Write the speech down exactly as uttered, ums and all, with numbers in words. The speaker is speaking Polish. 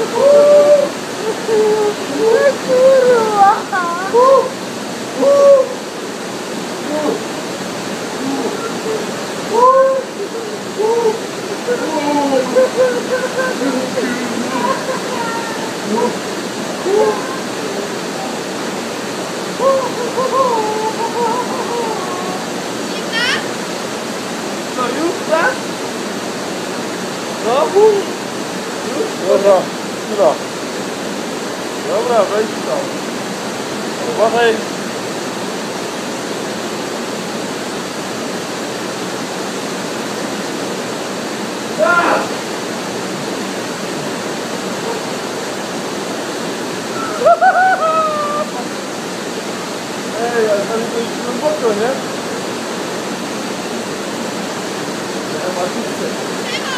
No już tak? No? Już? Dobra, chwila. Dobra, wejdź tam. Uważaj. Tak! Ej, ale tam jest głęboko, nie? Nie ma nic.